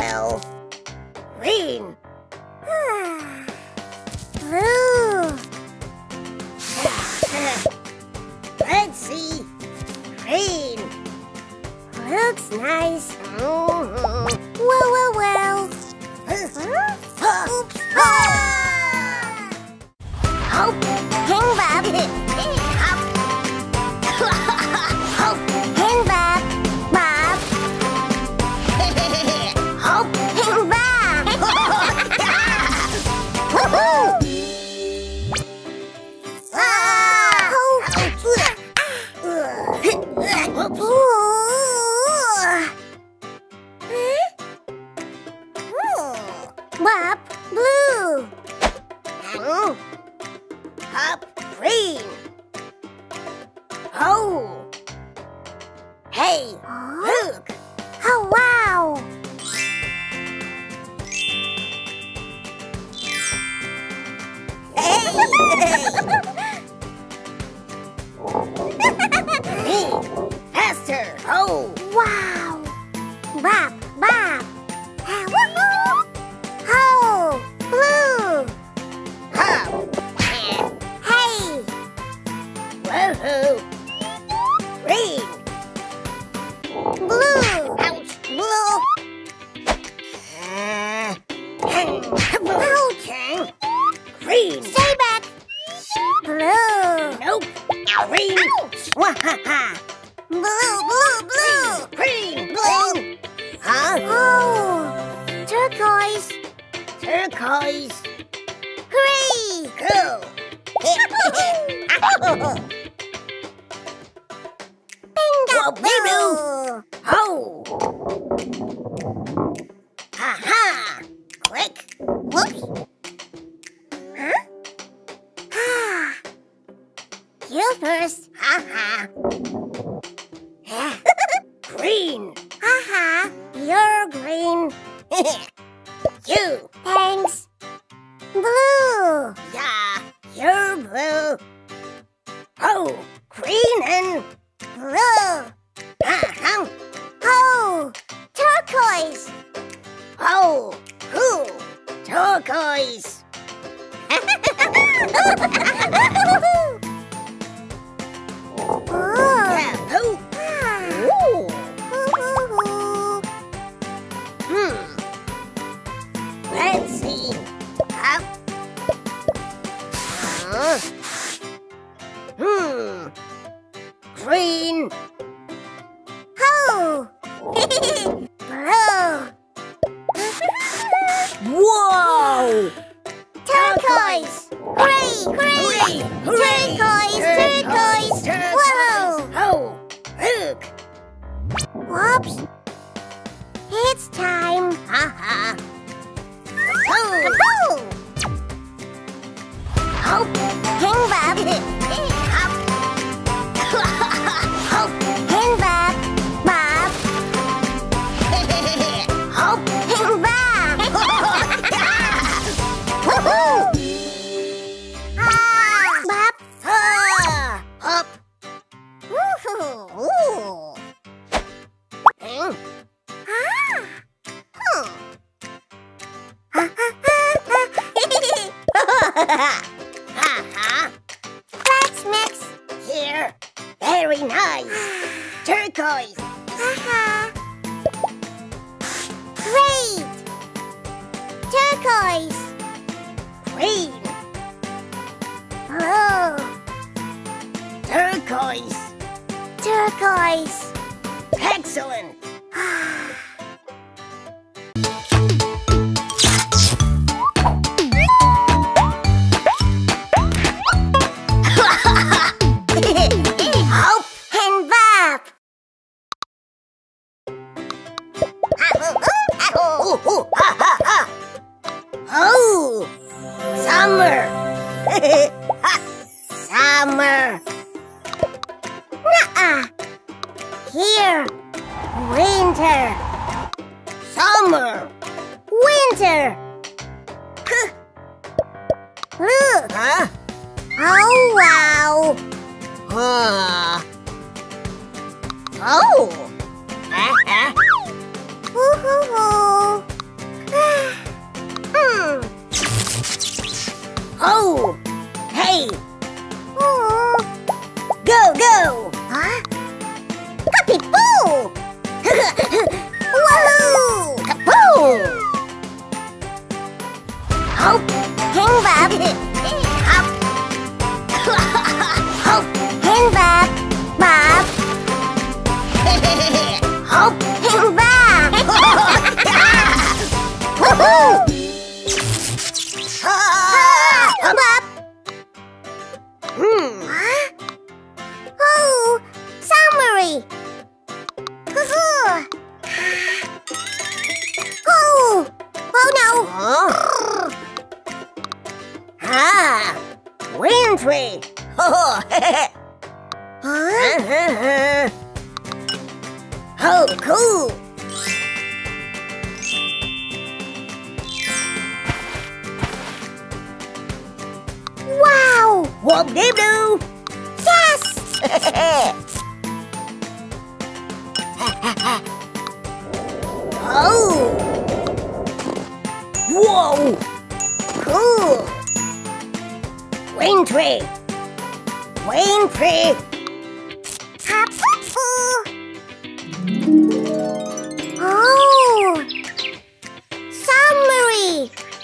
well. Green. Blue. Let's see. Green. Looks nice. Mhm. Well. Oops. Hop, hang Bob. Hop. Hop. Hang Bob. Bob. Hop. Hang Bob. Woohoo! Bob, blue. Hop, green. Oh. Hey, look. Oh, wow. Me, faster. Oh. Wow. Bob. Woohoo. Oh, blue. Hop. Hey. Woohoo. Green. Blue. Ouch. Blue. Okay. Green. Stay back. Blue. Nope. Green. Wahaha. Blue. Green. Blue. Huh? Oh, turquoise. Turquoise. Gray. Cool. Bingo. Oh. Aha. Click. Whoops. Huh? Ah. You first. Haha. Green. Haha. You're green. You. Thanks. Blue. Yeah. You're blue. Oh. Green and Blue. uh-huh. Oh, turquoise. Oh. Cool. Turquoise. Yeah. Oh. Ooh. Let's see. Up. Green. Oh. Blue. Whoa. Turquoise. Gray. Turquoise. Whoa. Oh, look. Whoops. It's time. Haha. Kaboo! Hop. Hang Bob. Hop. Hop. Hang Bob. Bob. Hop. Hang Bob. Woohoo! Bob. Hop. Woohoo! Hmm. Haha. Let's mix. Here. Very nice. Turquoise. Great. Turquoise. Green. Blue. Turquoise. Turquoise. Excellent. Hope and Bob. Oh, summer. Summer. Nuh-uh. Here. Winter. Summer. Winter. Look. Huh? Oh, wow. Oh. Woo-hoo-hoo. Woohoo! Bop! Huh? Oh, summary. Oh, oh no. Wintry. Huh? Oh, cool. Wow! Whoop-de-doo. Yes! Oh. Whoa. Cool. Wintry. Wintry. Oh! Summary!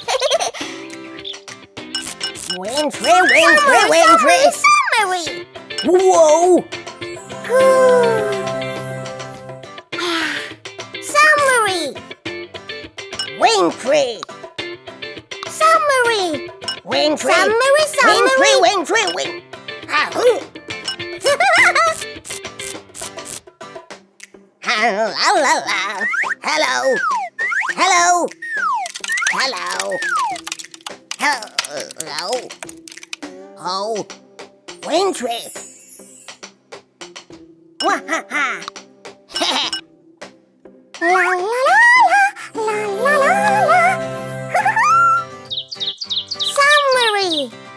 Wintry, wintry, wintry. Summary! Whoa. Summary! Wintry. Summary! Wintry. Summary, summary. Wintry, wintry, Ahoo. Hello, hello, hello, hello, hello. Oh, Wintry. Wahaha. La la la la la la la. Summary.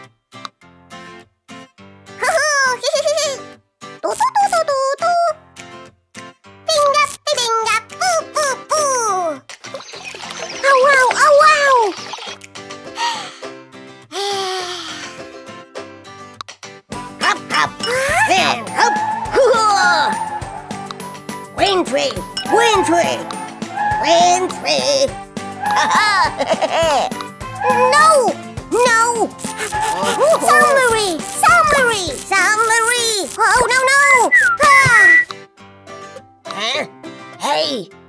Tu tu tu tu tu tu. Binga binga boo boo boo. Oh wow, oh wow. Hop, hop, and hop. Hoo-ha. Wintry, wintry, wintry. No, no. Summary, summary, summary. Oh no no. Ah. Huh? Hey.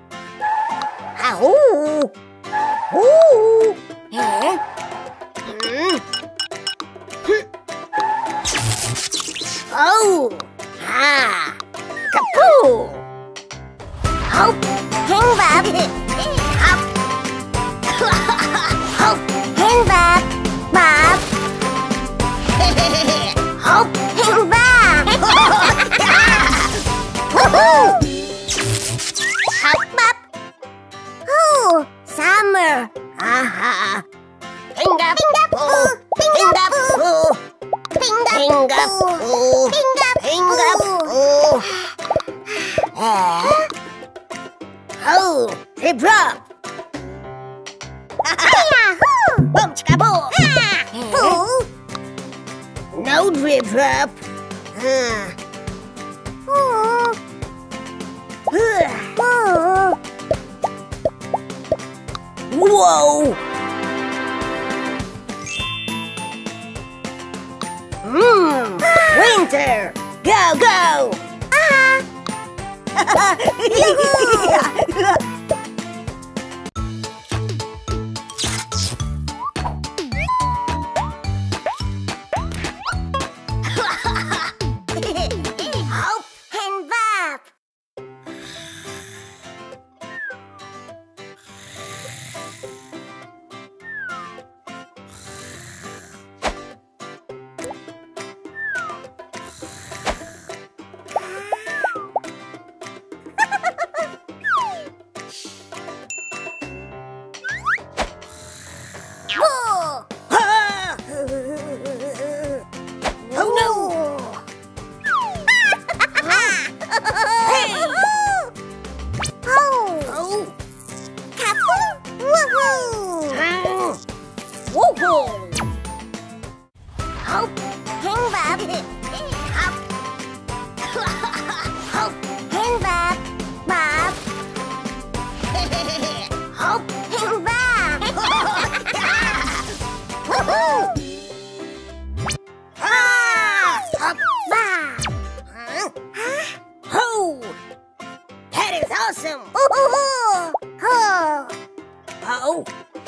Ahoo. Ooh. Huh? Oh. Ah. Kapoo. Hop. Hang Bob. Hop. Hop. Hang Bob. Bob. Hop. Hang Bob. Woohoo! Hop. Bob. Oh, summer. Aha. Pinga. Pinga poo. Pinga poo. Pinga. Pinga poo. Pinga Pinga. poo. Oh. Trip drop. Yahoo! Boom chicka boom. Poo. No drip drop. Oh. Oh. Whoa. Winter. Go, go. Hop and Bob. Whoa. Ah! Oh no. Hey. Oh. Oh. Kapoo. Woohoo. Woohoo. Hop. Hang Bob. Hop. Hop. Hang Bob. Bob. Hop. Hang Bob. Woohoo. Ah! Hop. Bob. Huh? Oh! That is awesome! Ooh. Oh. Oh!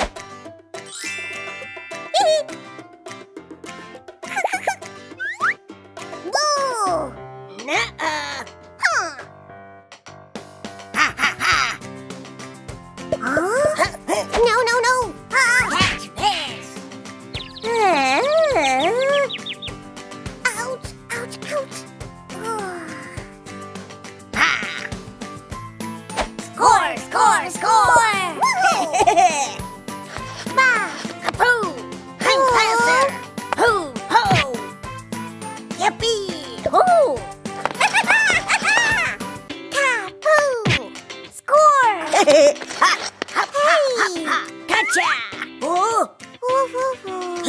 으차! 오! 우후후.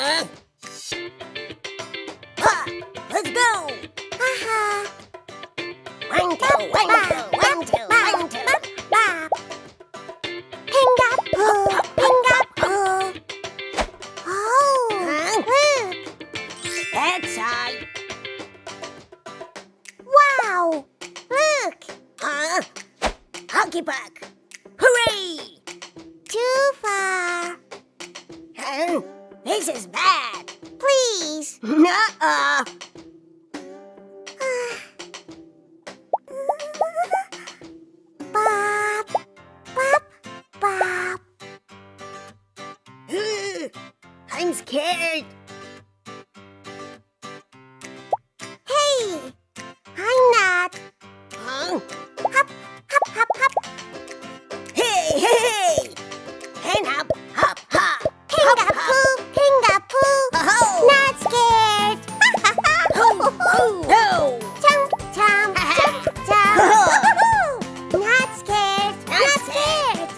Let's go! 하하. One, two, one, two, one, two, one, two. 밥. 팽가푸, 팽가푸. Huh? That side. Wow! Look! Huh? Hockey puck. Hooray! Too far. Huh? This is bad. Please. Nuh-uh. Bop, bop, bop. I'm scared. Hey! I'm not. Huh? Hop, hop, hop, hop. Hey, hey, hey! Hand up, hop, hop. 팽가푸, 팽가푸. Oh! Not scared. Oh, no! Jump, jump, jump, jump. Not scared. Not scared.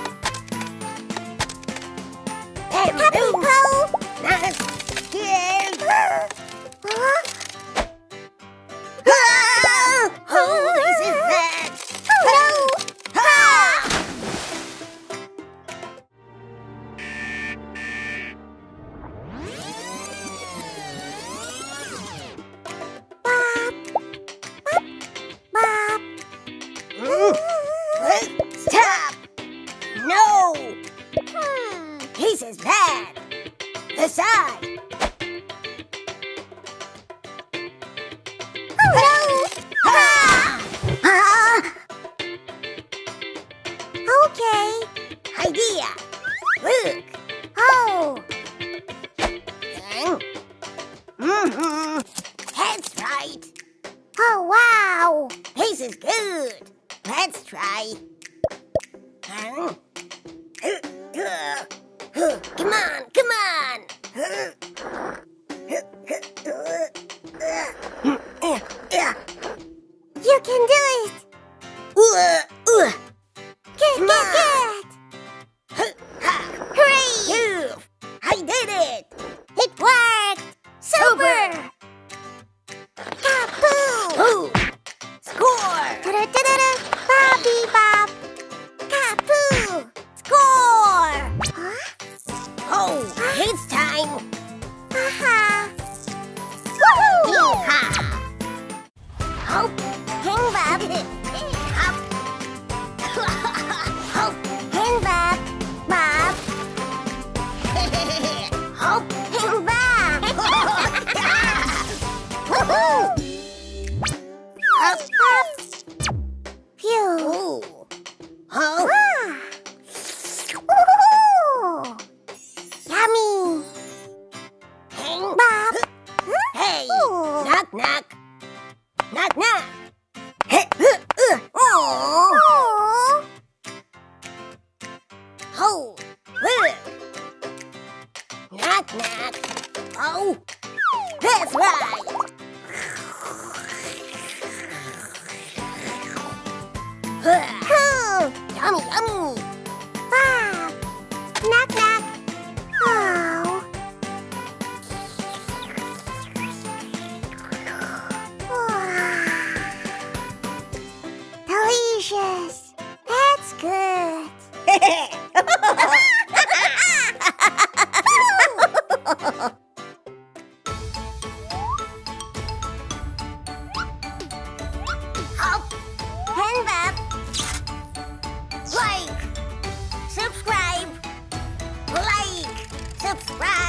Happy Boom. Poo. Not scared. Huh? Oh, this is bad. Oh no! Ah! Bop, bop, bop. Stop! No! Hmm. This is bad. The side. Oh no! Ah! Ah! Okay. Idea. Look. Oh. Mm-hmm. That's right. Oh wow. This is good. Let's try. Come on, come on. You can do it. Good, Come good, on. good. Hooray! You! I did it! It worked. Super. Kapoo. Ooh! Score! Da-da-da-da-da. Bobby Bob. Kapoo. Score. Huh? Oh, it's time! Haha. Woohoo. Yeehaw! Hop. Hang Bob. Hop! Hop! Hang Bob. Bob. Hop! Hang Bob. Woohoo. Hop! Hop. Phew. Ooh! Oh! Ah. Woohoo. Yummy. Hang! Bob. Hey! Ooh. Knock, knock! Knock, knock! Oh! Aw. Oh! Look! Knock, knock! Oh! That's right! Cool. Yummy, yummy! Bob. Knock, knock. Oh. Delicious. That's good. Hop! Hand Bob. Like! Subscribe! Like! Subscribe!